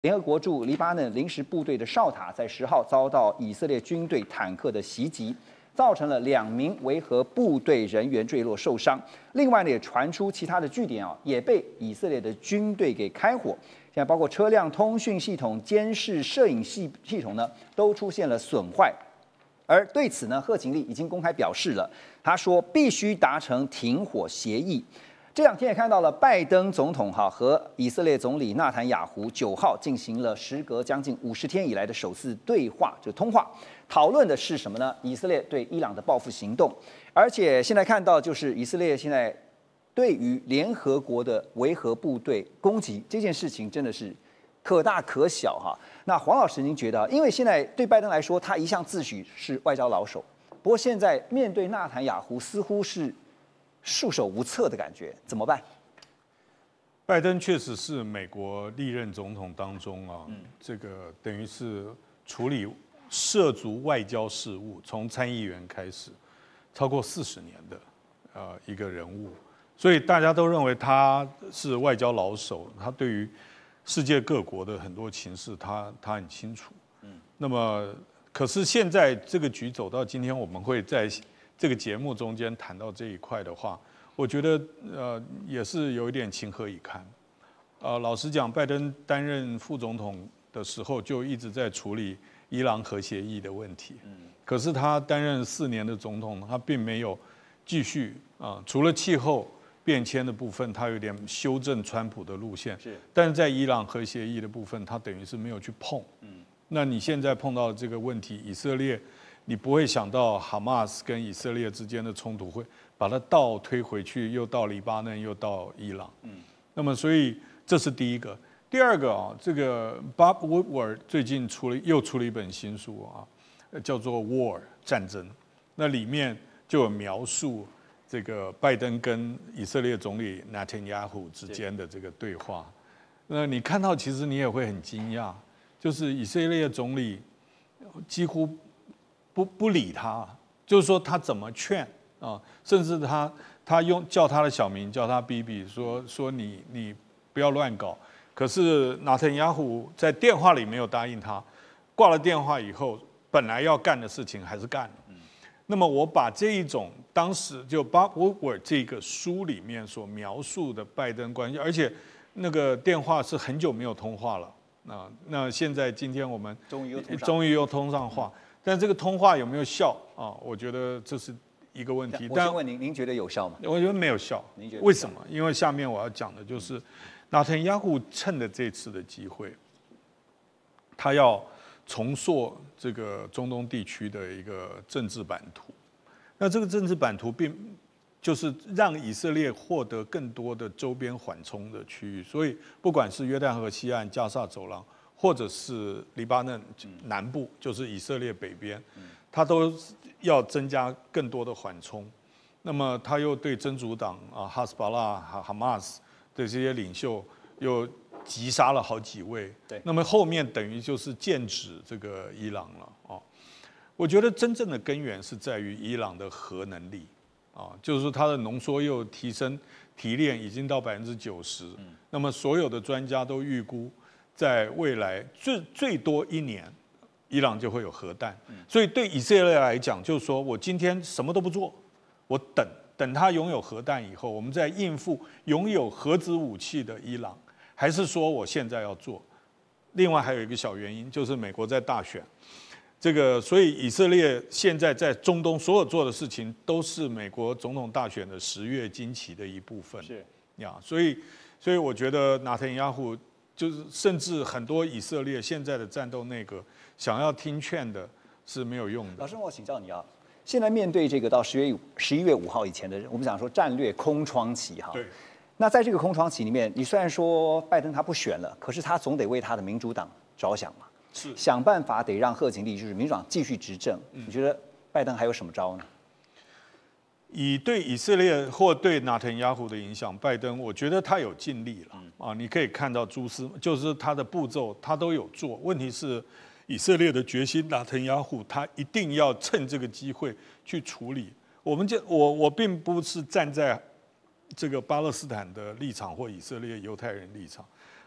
联合国驻黎巴嫩临时部队的哨塔在10号遭到以色列军队坦克的袭击，造成了2名维和部队人员坠落受伤。另外呢，也传出其他的据点也被以色列的军队给开火。现在包括车辆通讯系统、监视摄影系统呢，都出现了损坏。而对此呢，贺锦丽已经公开表示了，他说必须达成停火协议。这2天也看到了拜登总统和以色列总理纳坦雅胡9号进行了时隔将近50天以来的首次对话，就通话，讨论的是什么呢？以色列对伊朗的报复行动，而且现在看到就是以色列现在对于联合国的维和部队攻击这件事情真的是可大可小哈。那黄老师您觉得，因为现在对拜登来说，他一向自诩是外交老手，不过现在面对纳坦雅胡似乎是束手无策的感觉，怎么办？ 拜登确实是美国历任总统当中这个等于是处理涉足外交事务，从参议员开始，超过40年的一个人物，所以大家都认为他是外交老手，他对于世界各国的很多情势他很清楚。那么可是现在这个局走到今天，我们会在这个节目中间谈到这一块的话，我觉得也是有一点情何以堪。老实讲，拜登担任副总统的时候就一直在处理伊朗核协议的问题。可是他担任4年的总统，他并没有继续除了气候变迁的部分，他有点修正川普的路线。但是在伊朗核协议的部分，他等于是没有去碰。那你现在碰到这个问题，以色列。你不会想到哈马斯跟以色列之间的冲突会把它倒推回去，又到黎巴嫩，又到伊朗。那么所以这是第一个。第二个这个 Bob Woodward 最近又出了一本新书叫做《War》战争。那里面就有描述这个拜登跟以色列总理 Netanyahu 之间的这个对话。那你看到其实你也会很惊讶，就是以色列总理几乎不理他，就是说他怎么劝甚至他叫他的小名，叫他 BB， 说你不要乱搞。可是纳坦雅胡在电话里没有答应他，挂了电话以后，本来要干的事情还是干了。那么我把这一种当时就 Bob Woodward 这个书里面所描述的拜登关系，而且那个电话是很久没有通话了那现在今天我们终于又通上话。但这个通话有没有效我觉得这是一个问题。 我先问您觉得有效吗？ 我觉得没有效。为什么？因为下面我要讲的就是纳坦雅胡趁着这次的机会，他要重塑这个中东地区的一个政治版图。那这个政治版图就是让以色列获得更多的周边缓冲的区域，所以不管是约旦河西岸、加萨走廊，或者是黎巴嫩南部，就是以色列北边，他都要增加更多的缓冲。那么他又对真主党哈斯巴拉、哈马斯的这些领袖又击杀了好几位。那么后面等于就是剑指这个伊朗了我觉得真正的根源是在于伊朗的核能力就是说它的浓缩铀提炼已经到90%。那么所有的专家都预估，在未来最多1年，伊朗就会有核弹。所以对以色列来讲，就是说我今天什么都不做，我等他拥有核弹以后，我们再应付拥有核子武器的伊朗，还是说我现在要做？另外还有一个小原因，就是美国在大选。所以以色列现在在中东所有做的事情，都是美国总统大选的10月惊奇的一部分。所以我觉得纳坦雅胡就是甚至很多以色列现在的战斗内阁想要听劝的是没有用的。 老师，我请教你现在面对这个到11月5号以前的，我们讲说战略空窗期对。 那在这个空窗期里面，你虽然说拜登他不选了，可是他总得为他的民主党着想嘛。想办法得让贺锦丽就是民主党继续执政。你觉得拜登还有什么招呢？ 以对以色列或对纳坦雅胡的影响，拜登我觉得他有尽力了你可以看到就是他的步骤他都有做。问题是以色列的决心，纳坦雅胡他一定要趁这个机会去处理。我并不是站在这个巴勒斯坦的立场或以色列犹太人立场。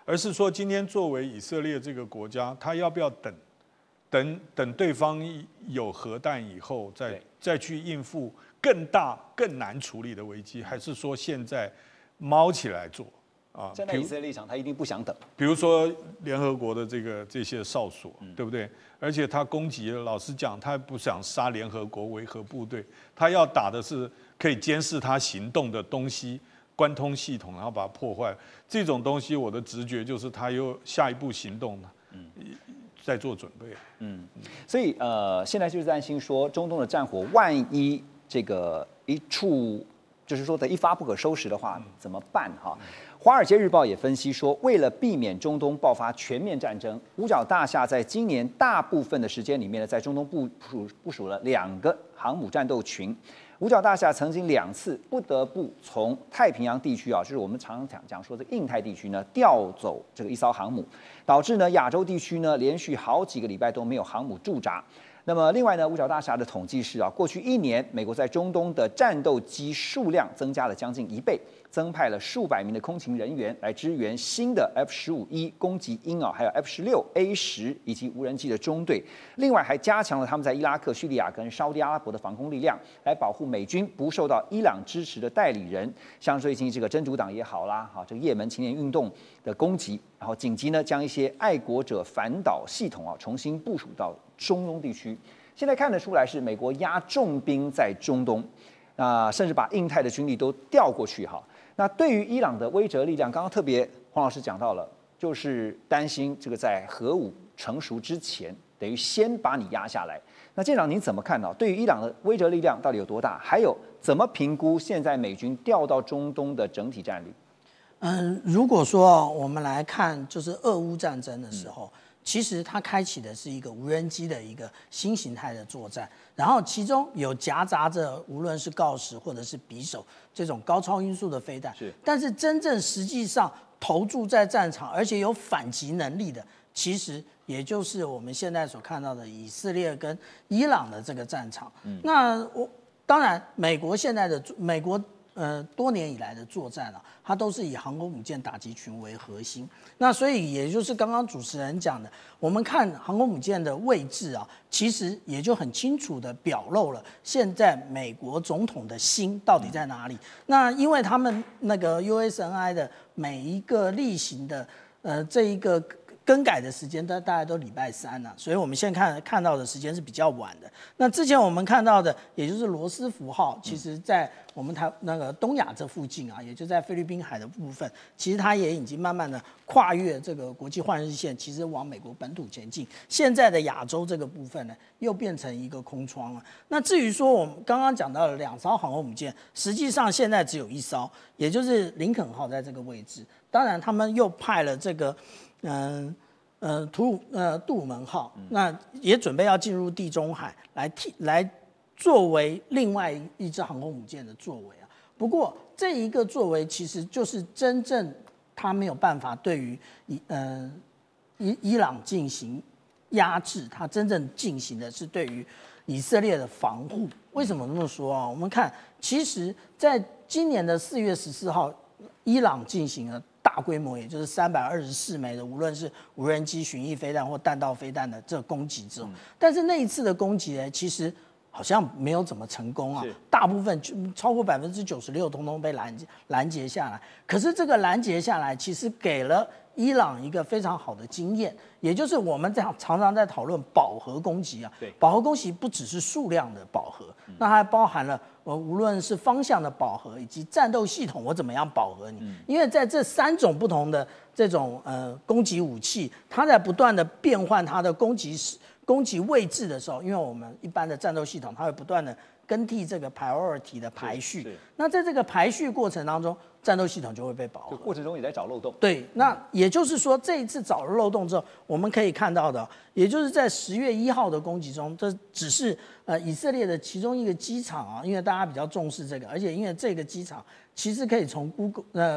而是说今天作为以色列这个国家，他要不要等对方有核弹以后再去应付更大更难处理的危机，还是说现在猫起来做？ 站在以色列立场，他一定不想等。 比如说联合国的这些哨所，对不对？而且他攻击，老实讲，他不想杀联合国维和部队，他要打的是可以监视他行动的东西，关通系统，然后把它破坏。这种东西，我的直觉就是他又下一步行动了，在做准备。 所以现在就是担心说，中东的战火万一这个就是说的一发不可收拾的话，怎么办哈？《华尔街日报》也分析说，为了避免中东爆发全面战争，五角大厦在今年大部分的时间里面呢，在中东部署了2个航母战斗群。五角大厦曾经2次不得不从太平洋地区就是我们常常讲说这印太地区呢调走这个一艘航母，导致呢亚洲地区呢连续好几个礼拜都没有航母驻扎。那么另外呢，五角大厦的统计是过去1年，美国在中东的战斗机数量增加了将近1倍，增派了数百名的空勤人员来支援新的 F-15E 攻击鹰还有 F-16A10以及无人机的中队。另外还加强了他们在伊拉克、叙利亚跟沙烏地阿拉伯的防空力量，来保护美军不受到伊朗支持的代理人，像最近这个真主党也好啦，这个也门青年运动的攻击，然后紧急呢将一些爱国者反导系统重新部署到中东地区。现在看得出来是美国压重兵在中东，甚至把印太的军力都调过去那对于伊朗的威慑力量，刚刚特别黄老师讲到了，就是担心这个在核武成熟之前，等于先把你压下来。那舰长您怎么看对于伊朗的威慑力量到底有多大？还有怎么评估现在美军调到中东的整体战力？ 如果说我们来看就是俄乌战争的时候，其实它开启的是一个无人机的一个新形态的作战，然后其中有夹杂着无论是锆石或者是匕首这种高超音速的飞弹，但是真正实际上投注在战场而且有反击能力的，其实也就是我们现在所看到的以色列跟伊朗的这个战场。那当然美国现在的多年以来的作战它都是以航空母舰打击群为核心。那所以也就是刚刚主持人讲的，我们看航空母舰的位置其实也就很清楚的表露了现在美国总统的心到底在哪里。那因为他们那个 USNI 的每一个例行的这一个更改的时间大概都礼拜3所以我们现在看到的时间是比较晚的。那之前我们看到的，也就是罗斯福号，其实在我们那个东亚这附近也就在菲律宾海的部分，其实它也已经慢慢的跨越这个国际换日线，其实往美国本土前进。现在的亚洲这个部分呢，又变成一个空窗了。那至于说我们刚刚讲到的2艘航空母舰，实际上现在只有1艘，也就是林肯号在这个位置。当然，他们又派了这个杜鲁门号，那也准备要进入地中海来作为另外一支航空母舰的作为不过这一个作为其实就是真正他没有办法对于伊朗进行压制，他真正进行的是对于以色列的防护。为什么这么说我们看，其实在今年的4月14号，伊朗进行了大规模，也就是324枚的，无论是无人机、巡弋飞弹或弹道飞弹的这个攻击之后，但是那一次的攻击呢，其实好像没有怎么成功大部分超过96%通通被拦截下来。可是这个拦截下来，其实给了伊朗一个非常好的经验，也就是我们常常在讨论饱和攻击饱和攻击不只是数量的饱和，那还包含了无论是方向的饱和以及战斗系统我怎么样饱和你。因为在这3种不同的这种攻击武器，它在不断的变换它的攻击位置的时候，因为我们一般的战斗系统它会不断的更替这个 priority 的排序，那在这个排序过程当中，战斗系统就会被饱和， 过程中也在找漏洞。 对，那也就是说这一次找了漏洞之后，我们可以看到的，也就是在10月1号的攻击中，这只是以色列的其中一个机场因为大家比较重视这个，而且因为这个机场其实可以从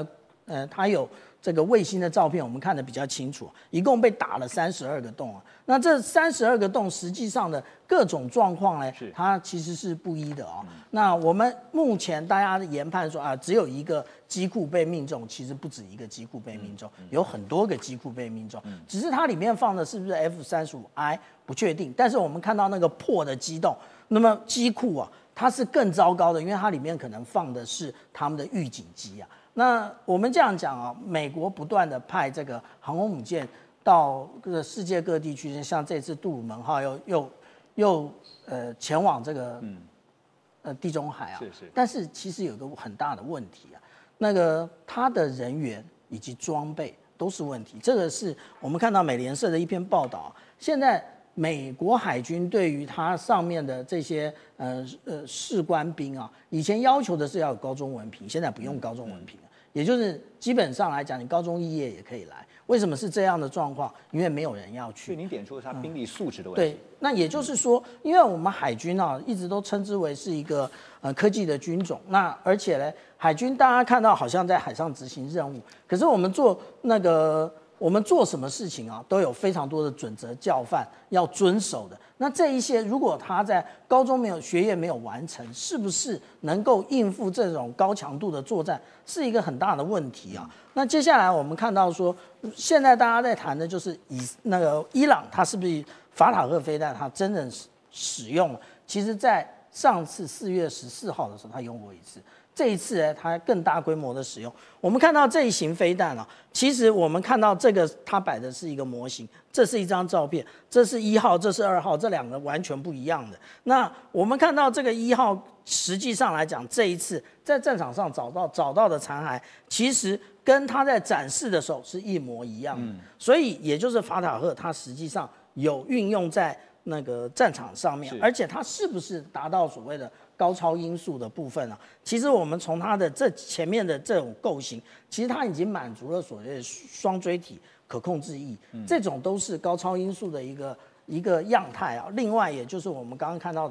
它有这个卫星的照片，我们看得比较清楚，一共被打了32个洞啊。那这32个洞实际上的各种状况呢，它其实是不一的啊。那我们目前大家的研判说啊，只有一个机库被命中，其实不止一个机库被命中，有很多个机库被命中，只是它里面放的是不是 F-35I 不确定。但是我们看到那个破的机洞，那么机库啊，它是更糟糕的，因为它里面可能放的是他们的预警机啊。那我们这样讲啊，美国不断的派这个航空母舰到世界各地去，像这次杜鲁门号又前往这个地中海啊。但是其实有个很大的问题啊，那个它的人员以及装备都是问题。这个是我们看到美联社的一篇报道，现在美国海军对于它上面的这些士官兵啊，以前要求的是要有高中文凭，现在不用高中文凭。也就是基本上来讲，你高中肄业也可以来。为什么是这样的状况？因为没有人要去。 所以您点出了它兵力素质的问题。 对，那也就是说，因为我们海军啊，一直都称之为是一个科技的军种。那而且呢，海军大家看到好像在海上执行任务，可是我们做什么事情啊，都有非常多的准则教范要遵守的。那这一些，如果他在高中学业没有完成，是不是能够应付这种高强度的作战，是一个很大的问题啊。那接下来我们看到说，现在大家在谈的就是伊朗，它是不是法塔赫飞弹，它真正使用了？其实，在上次4月14号的时候，它用过一次。这一次呢，它更大规模的使用。我们看到这一型飞弹啊，其实我们看到这个它摆的是一个模型，这是一张照片，这是1号，这是2号，这两个完全不一样的。那我们看到这个1号，实际上来讲，这一次在战场上找到的残骸，其实跟它在展示的时候是一模一样的。所以也就是法塔赫，它实际上有运用在那个战场上面，而且它是不是达到所谓的高超音速的部分啊？其实我们从它的这前面的这种构型，其实它已经满足了所谓的双锥体可控制翼，这种都是高超音速的一个样态啊。另外，也就是我们刚刚看到的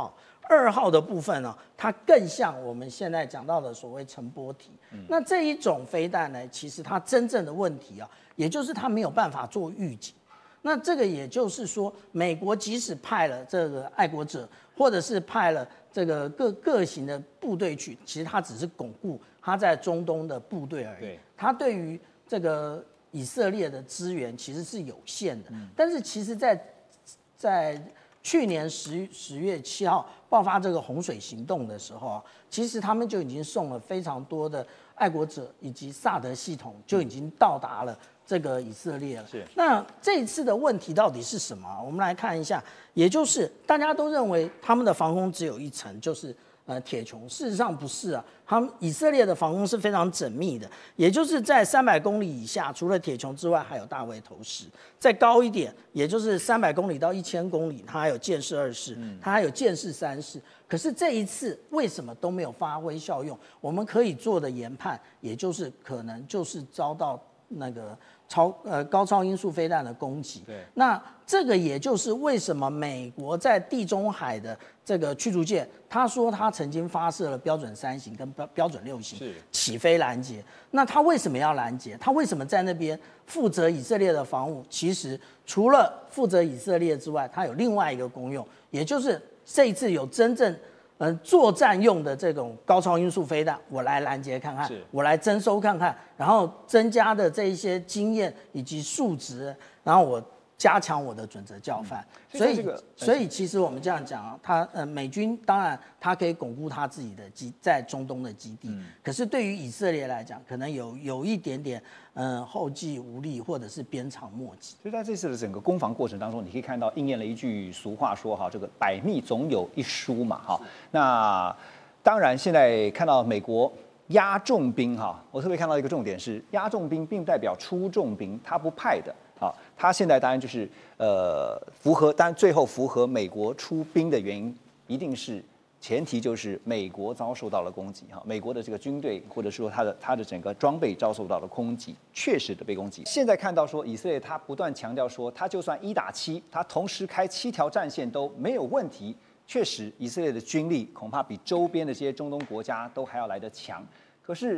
2号的部分呢，它更像我们现在讲到的所谓乘波体。那这一种飞弹呢，其实它真正的问题啊，也就是它没有办法做预警。那这个也就是说，美国即使派了这个爱国者，或者是派了这个各型的部队去，其实它只是巩固它在中东的部队而已。它对于这个以色列的资源其实是有限的。但是其实在去年10月7号爆发这个洪水行动的时候啊，其实他们就已经送了非常多的爱国者以及萨德系统就已经到达了这个以色列了。那这一次的问题到底是什么？我们来看一下，也就是大家都认为他们的防空只有一层，就是铁穹。事实上不是啊，他们以色列的防空是非常缜密的，也就是在300公里以下，除了铁穹之外，还有大卫投石。再高一点，也就是300公里到1000公里，它还有箭式2式，它还有箭式3式。可是这一次为什么都没有发挥效用？我们可以做的研判，也就是可能就是遭到那个高超音速飞弹的攻击。那这个也就是为什么美国在地中海的这个驱逐舰，他说他曾经发射了标准3型跟标准6型起飞拦截。那他为什么要拦截？他为什么在那边负责以色列的防务？其实除了负责以色列之外，他有另外一个功用，也就是这一次有真正作战用的这种高超音速飞弹，我来拦截看看，我来征收看看，然后增加的这一些经验以及数值，然后我加强我的准则教范。所以其实我们这样讲啊，美军当然它可以巩固它自己的在中东的基地，可是对于以色列来讲，可能有一点点后继无力，或者是鞭长莫及。 所以在这次的整个攻防过程当中，你可以看到应验了一句俗话说哈，这个百密总有一疏嘛哈。那当然现在看到美国压重兵哈，我特别看到一个重点是压重兵并不代表出重兵，他不派的。好，他现在当然就是当然最后符合美国出兵的原因，一定是前提就是美国遭受到了攻击哈，美国的这个军队或者说它的整个装备遭受到了攻击，确实的被攻击。现在看到说以色列他不断强调说，他就算1打7，他同时开7条战线都没有问题。确实，以色列的军力恐怕比周边的这些中东国家都还要来得强。可是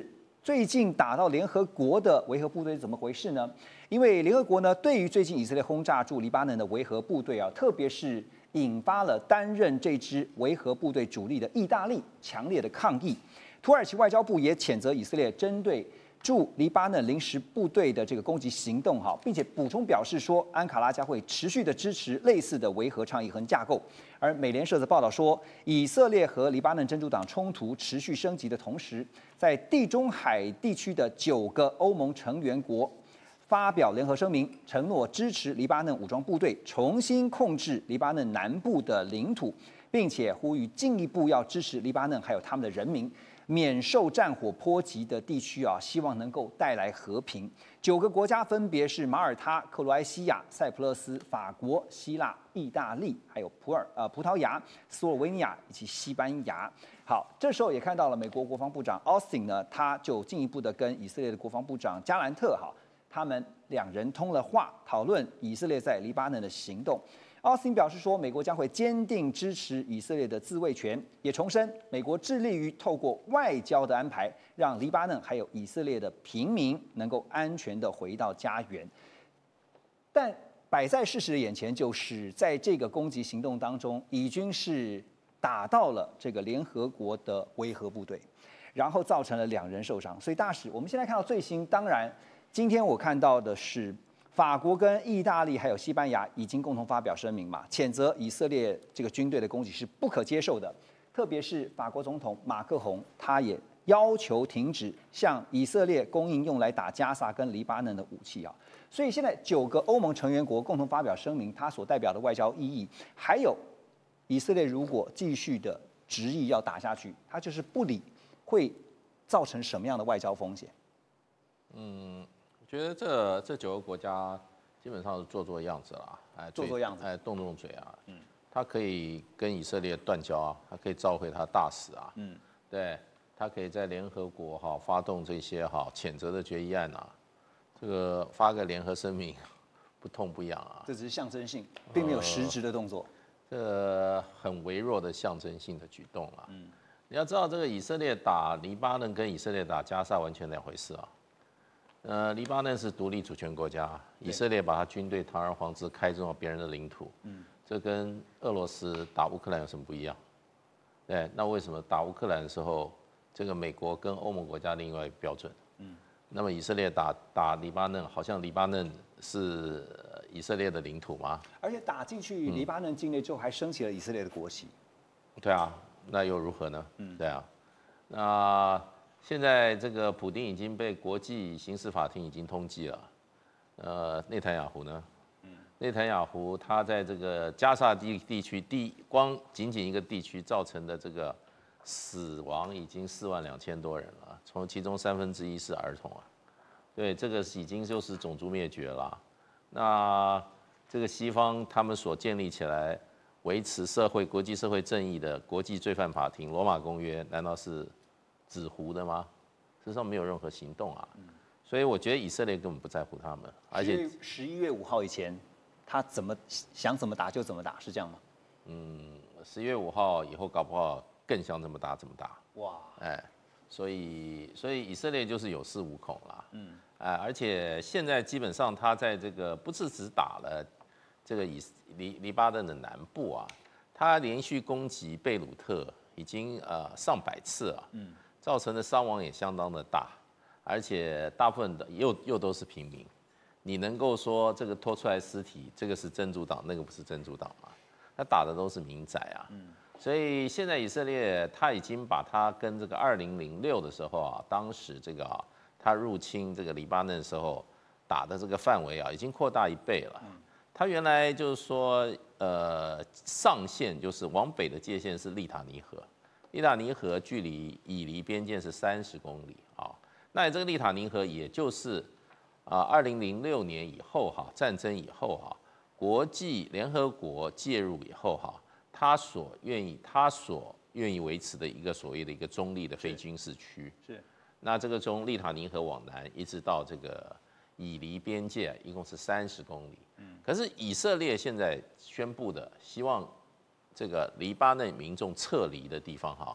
最近打到联合国的维和部队是怎么回事呢？因为联合国呢，对于最近以色列轰炸驻黎巴嫩的维和部队啊，特别是引发了担任这支维和部队主力的意大利强烈的抗议。土耳其外交部也谴责以色列针对驻黎巴嫩临时部队的这个攻击行动，并且补充表示说，安卡拉将会持续的支持类似的维和倡议和架构。而美联社则报道说，以色列和黎巴嫩真主党冲突持续升级的同时，在地中海地区的9个欧盟成员国发表联合声明，承诺支持黎巴嫩武装部队重新控制黎巴嫩南部的领土，并且呼吁进一步要支持黎巴嫩还有他们的人民免受战火波及的地区希望能够带来和平。9个国家分别是马耳他、克罗埃西亚、塞浦路斯、法国、希腊、意大利，还有葡萄牙、斯洛维尼亚以及西班牙。好，这时候也看到了美国国防部长 Austin 呢，他就进一步的跟以色列的国防部长加兰特他们2人通了话，讨论以色列在黎巴嫩的行动。奥斯汀表示说，美国将会坚定支持以色列的自卫权，也重申美国致力于透过外交的安排，让黎巴嫩还有以色列的平民能够安全的回到家园。但摆在事实的眼前，就是在这个攻击行动当中，以军是打到了这个联合国的维和部队，然后造成了2人受伤。所以大使，我们现在看到最新，当然今天我看到的是，法国跟意大利还有西班牙已经共同发表声明嘛，谴责以色列这个军队的攻击是不可接受的。特别是法国总统马克宏，他也要求停止向以色列供应用来打加沙跟黎巴嫩的武器。所以现在9个欧盟成员国共同发表声明，它所代表的外交意义，还有以色列如果继续的执意要打下去，它就是不理，会造成什么样的外交风险？ 我觉得这9个国家基本上是做样子啦， 做样子， 动嘴啊，他可以跟以色列断交啊，他可以召回他大使啊，对，他可以在联合国发动这些谴责的决议案啊，这个发个联合声明，不痛不痒啊， 这只是象征性，并没有实质的动作， 这很微弱的象征性的举动啊，你要知道这个以色列打黎巴嫩跟以色列打加沙完全2回事啊。黎巴嫩是独立主权国家，以色列把他军队堂而皇之开进了别人的领土，这跟俄罗斯打乌克兰有什么不一样？对，那为什么打乌克兰的时候，这个美国跟欧盟国家另外一个标准？那么以色列打黎巴嫩，好像黎巴嫩是以色列的领土吗？ 而且打进去黎巴嫩境内之后，还升起了以色列的国旗。 对啊，那又如何呢？对啊，那。现在这个普丁已经被国际刑事法庭已经通缉了，内塔尼亚胡呢？内塔尼亚胡他在这个加沙地区光仅一个地区造成的这个死亡已经42000多人了，其中1/3是儿童啊，对，这个已经就是种族灭绝了。那这个西方他们所建立起来维持国际社会正义的国际罪犯法庭罗马公约，难道是纸糊的吗？事实上没有任何行动啊，所以我觉得以色列根本不在乎他们，而且 11月5号以前，他想怎么打就怎么打，是这样吗 ？11月5号以后搞不好更想怎么打怎么打。 哇， 所以以色列就是有恃无恐啦。而且现在基本上他在这个不是只打了这个黎巴嫩的南部啊，他连续攻击贝鲁特。已经上百次了，造成的伤亡也相当的大，而且大部分的又都是平民，你能够说这个拖出来尸体，这个是真主党，那个不是真主党吗？他打的都是民宅啊，所以现在以色列他已经把他跟这个2006的时候当时这个他入侵这个黎巴嫩的时候打的这个范围已经扩大1倍了。他原来就是说，上限就是往北的界限是利塔尼河，利塔尼河距离以黎边界是30公里啊。那这个利塔尼河也就是2006年以后战争以后国际联合国介入以后他所愿意维持的一个所谓的一个中立的非军事区。 是。 那这个从利塔尼河往南一直到这个以黎边界，一共是30公里。可是以色列现在宣布的，希望这个黎巴嫩民众撤离的地方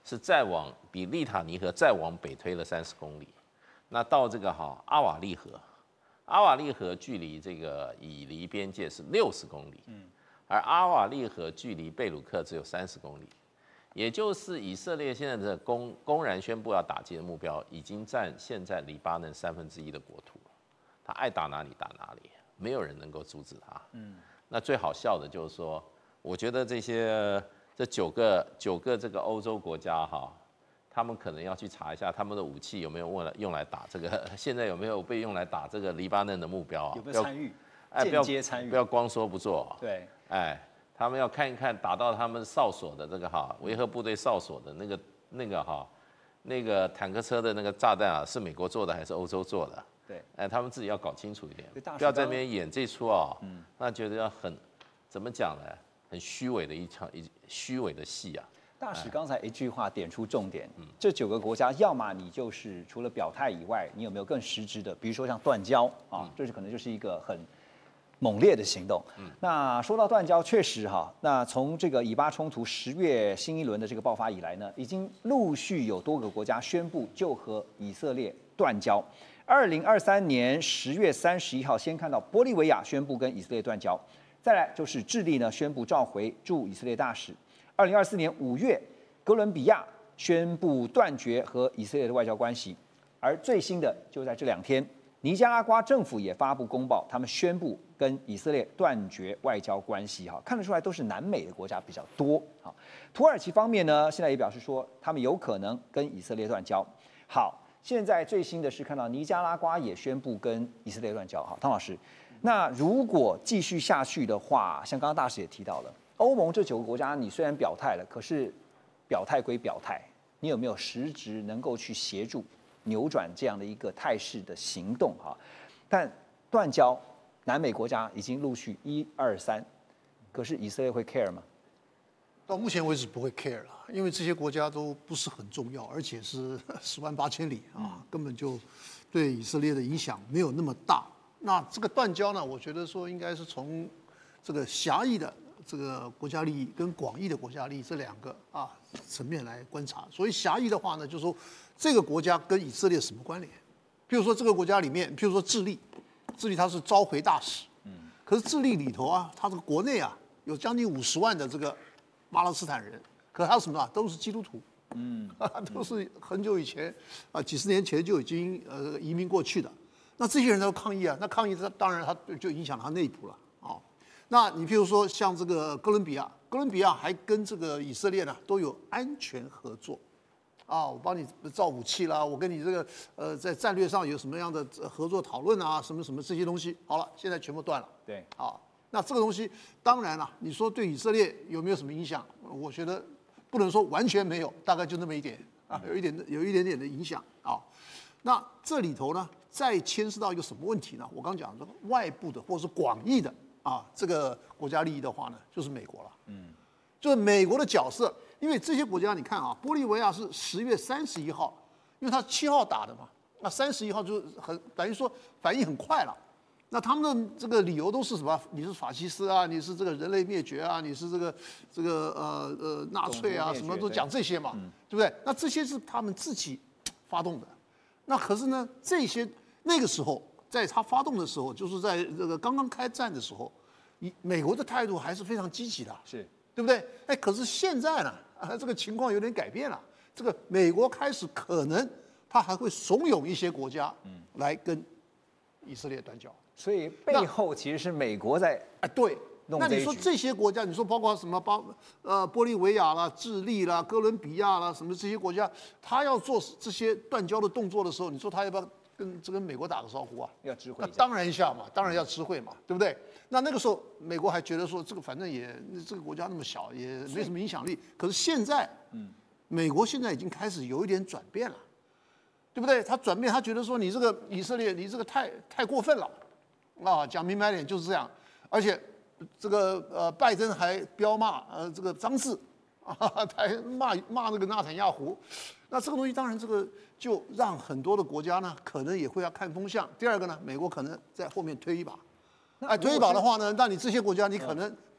是再往比利塔尼河再往北推了30公里，那到这个阿瓦利河，阿瓦利河距离这个以黎边界是60公里，而阿瓦利河距离贝鲁克只有30公里，也就是以色列现在的公然宣布要打击的目标，已经占现在黎巴嫩1/3的国土了，他爱打哪里打哪里，没有人能够阻止他。那最好笑的就是说，我觉得这九个这个欧洲国家他们可能要去查一下他们的武器有没有用来打这个，现在有没有被用来打这个黎巴嫩的目标啊？ 有没有参与？间接参与？ 不要光说不做。 对， 他们要看一看打到他们哨所的这个维和部队哨所的那个坦克车的那个炸弹是美国做的还是欧洲做的？ 对， 他们自己要搞清楚一点， 不要在那边演这出那觉得要很怎么讲呢？很虚伪的一场虚伪的戏啊！ 大使刚才一句话点出重点，这9个国家，要么你就是除了表态以外，你有没有更实质的，比如说像断交这可能就是一个很猛烈的行动。那说到断交，确实那从这个以巴冲突10月新一轮的这个爆发以来呢，已经陆续有多个国家宣布就和以色列断交。2023年10月31号，先看到玻利维亚宣布跟以色列断交。再来就是智利呢宣布召回驻以色列大使。2024年5月，哥伦比亚宣布断绝和以色列的外交关系。而最新的就在这2天，尼加拉瓜政府也发布公报，他们宣布跟以色列断绝外交关系。看得出来都是南美的国家比较多。土耳其方面呢，现在也表示说他们有可能跟以色列断交。好，现在最新的是看到尼加拉瓜也宣布跟以色列断交。汤老师。那如果继续下去的话，像刚刚大使也提到了，欧盟这9个国家，你虽然表态了，可是表态归表态，你有没有实质能够去协助扭转这样的一个态势的行动但断交，南美国家已经陆续1、2、3，可是以色列会 care 吗？ 到目前为止不会 care 了，因为这些国家都不是很重要，而且是10万8千里根本就对以色列的影响没有那么大。那这个断交呢，我觉得说应该是从这个狭义的这个国家利益跟广义的国家利益这2个层面来观察。所以狭义的话呢，就是说这个国家跟以色列什么关联？譬如说这个国家里面，譬如说智利它是召回大使，可是智利里头它这个国内有将近50万的这个巴勒斯坦人，可它什么都是基督徒，都是很久以前几十年前就已经移民过去的。那这些人都抗议那抗议当然他就影响他内部了那你譬如说像这个哥伦比亚还跟这个以色列呢都有安全合作我帮你造武器啦，我跟你这个在战略上有什么样的合作讨论什么什么这些东西，好了，现在全部断了。 对那这个东西当然了，你说对以色列有没有什么影响？我觉得不能说完全没有，大概就那么一点有一点点的影响那这里头呢，再牵涉到一个什么问题呢？我刚讲这个外部的或者是广义的这个国家利益的话呢，就是美国了。就是美国的角色，因为这些国家你看玻利维亚是10月31号，因为他7号打的嘛，那31号就等于说反应很快了。那他们的这个理由都是什么？你是法西斯你是这个人类灭绝你是这个纳粹什么都讲这些嘛，对不对？那这些是他们自己发动的。那可是呢，这些那个时候，在他发动的时候，就是在这个刚刚开战的时候，美国的态度还是非常积极的， 是对不对？可是现在呢，这个情况有点改变了。这个美国开始可能他还会怂恿一些国家，来跟以色列断交。 所以背后其实是美国在对。那你说这些国家，你说包括什么玻利维亚啦、智利啦、哥伦比亚啦，什么这些国家，他要做这些断交的动作的时候，你说他要不要跟美国打个招呼要知会一下。 当然一下嘛，当然要知会嘛，对不对？那个时候美国还觉得说这个反正也这个国家那么小，也没什么影响力。可是现在，美国现在已经开始有一点转变了，对不对？他转变，他觉得说你这个以色列，你这个太过分了讲明白点就是这样，而且。这个拜登还彪骂这个脏字还骂那个纳坦亚胡，那这个东西当然这个就让很多的国家呢可能也会要看风向。第二个呢，美国可能在后面推一把，推一把的话呢，那你这些国家你可能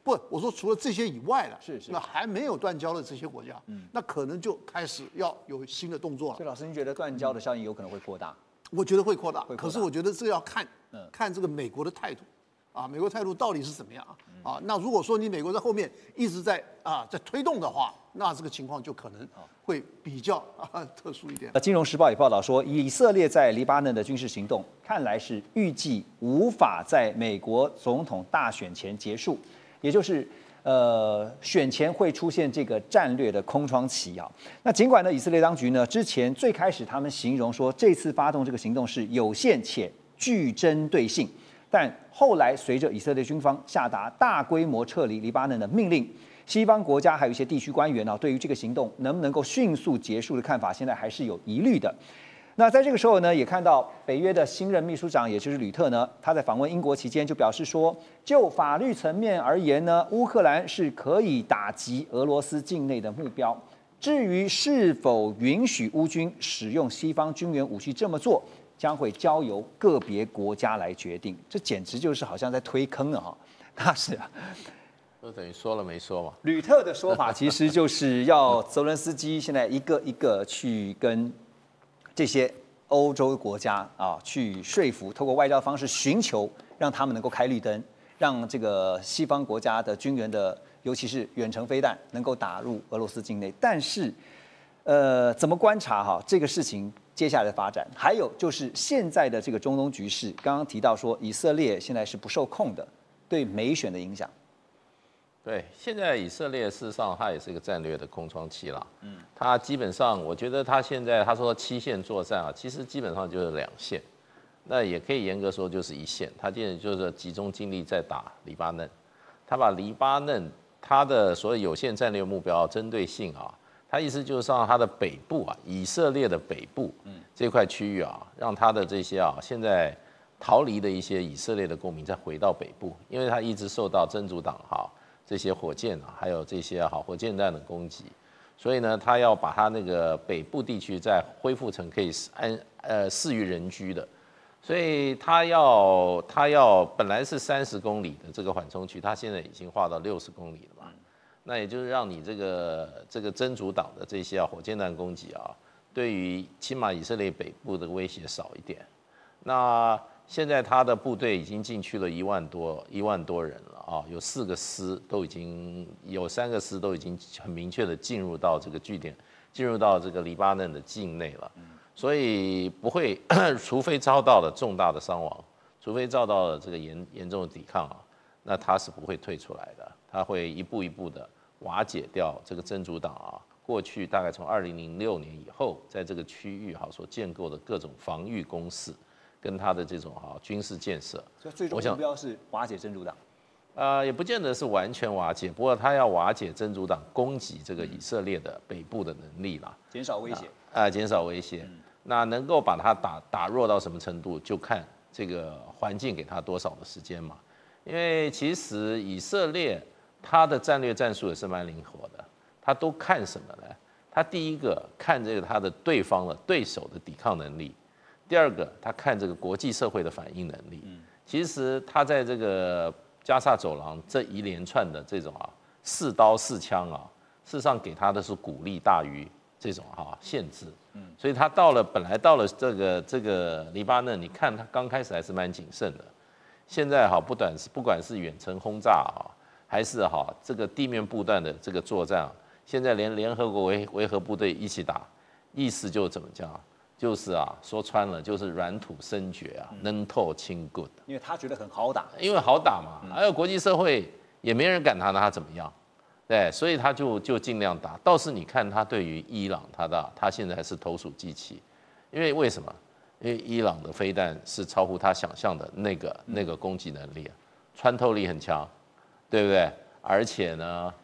不，我说除了这些以外了， 是那还没有断交的这些国家，那可能就开始要有新的动作了。 所以老师，您觉得断交的效应有可能会扩大？ 我觉得会扩大， 会扩大可是我觉得这要看，看这个美国的态度，啊，美国态度到底是怎么样啊？那如果说你美国在后面一直在推动的话，那这个情况就可能会比较特殊一点。 《金融时报》也报道说，以色列在黎巴嫩的军事行动看来是预计无法在美国总统大选前结束，也就是选前会出现这个战略的空窗期啊。那尽管呢，以色列当局呢之前最开始他们形容说这次发动这个行动是有限且具针对性，但后来随着以色列军方下达大规模撤离黎巴嫩的命令，西方国家还有一些地区官员对于这个行动能不能够迅速结束的看法，现在还是有疑虑的。那在这个时候呢，也看到北约的新任秘书长，也就是吕特呢，他在访问英国期间就表示说，就法律层面而言呢，乌克兰是可以打击俄罗斯境内的目标。至于是否允许乌军使用西方军援武器这么做，将会交由个别国家来决定。这简直就是好像在推坑了哈！那是啊。 就等于说了没说嘛。 吕特的说法其实就是要泽伦斯基现在一个一个去跟这些欧洲国家去说服，透过外交方式寻求让他们能够开绿灯，让这个西方国家的军援的，尤其是远程飞弹能够打入俄罗斯境内。但是，怎么观察这个事情接下来的发展？还有就是现在的这个中东局势，刚刚提到说以色列现在是不受控的，对美选的影响。 对，现在以色列事实上它也是一个战略的空窗期啦。它基本上，我觉得它现在他说7线作战其实基本上就是2线，那也可以严格说就是1线。他现在就是集中精力在打黎巴嫩，他把黎巴嫩他的所谓有限战略目标针对性他意思就是让他的北部以色列的北部这块区域让他的这些现在逃离的一些以色列的公民再回到北部，因为他一直受到真主党这些火箭还有这些火箭弹的攻击，所以呢，他要把他那个北部地区再恢复成可以适于人居的，所以他要本来是30公里的这个缓冲区，他现在已经划到60公里了嘛，那也就是让你这个真主党的这些火箭弹攻击对于起码以色列北部的威胁少一点。那现在他的部队已经进去了1万多人了有4个师都已经有3个师都已经很明确的进入到这个据点，进入到这个黎巴嫩的境内了，所以不会，除非遭到了重大的伤亡，除非遭到了这个严重的抵抗那他是不会退出来的，他会一步一步的瓦解掉这个真主党过去大概从2006年以后，在这个区域所建构的各种防御工事。跟他的这种军事建设， 所以最终目标是瓦解真主党。 也不见得是完全瓦解，不过他要瓦解真主党攻击这个以色列的北部的能力啦， 减少威胁。 减少威胁。那能够把它打弱到什么程度，就看这个环境给他多少的时间嘛。因为其实以色列他的战略战术也是蛮灵活的，他都看什么呢？他第一个看这个他的对手的抵抗能力。第二个，他看这个国际社会的反应能力。其实他在这个加萨走廊这一连串的这种4刀4枪事实上给他的是鼓励大于这种限制。所以他本来到了这个黎巴嫩，你看他刚开始还是蛮谨慎的。现在不管是远程轰炸还是这个地面部队的这个作战，现在连联合国维和部队一起打，意思就怎么讲？就是说穿了就是软土生绝能透轻good， 因为他觉得很好打， 因为好打嘛，还有国际社会也没人敢拿他怎么样，对，所以他就尽量打。倒是你看他对于伊朗，他现在是投鼠忌器，因为什么？因为伊朗的飞弹是超乎他想象的那个攻击能力穿透力很强，对不对？而且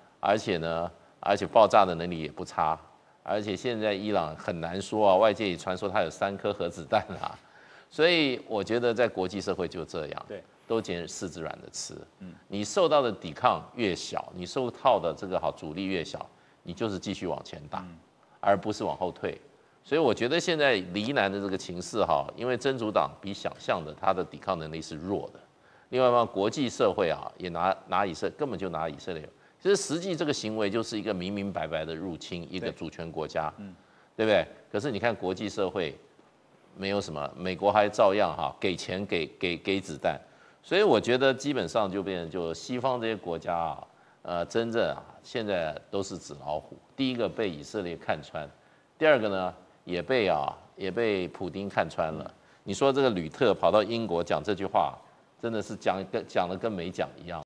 爆炸的能力也不差。而且现在伊朗很难说外界也传说他有3颗核子弹所以我觉得在国际社会就这样， 对， 都捡柿子软的吃。你受到的抵抗越小，你受到的这个阻力越小，你就是继续往前打，而不是往后退。所以我觉得现在黎南的这个情势因为真主党比想象的他的抵抗能力是弱的， 另外一方国际社会啊也拿以色列根本就拿以色列。其实实际这个行为就是一个明明白白的入侵一个主权国家，对不对？可是你看国际社会没有什么，美国还照样给钱给子弹，所以我觉得基本上就变成就西方这些国家真正现在都是纸老虎。第一个被以色列看穿，第二个呢也被普丁看穿了。你说这个吕特跑到英国讲这句话，真的是讲的跟没讲一样。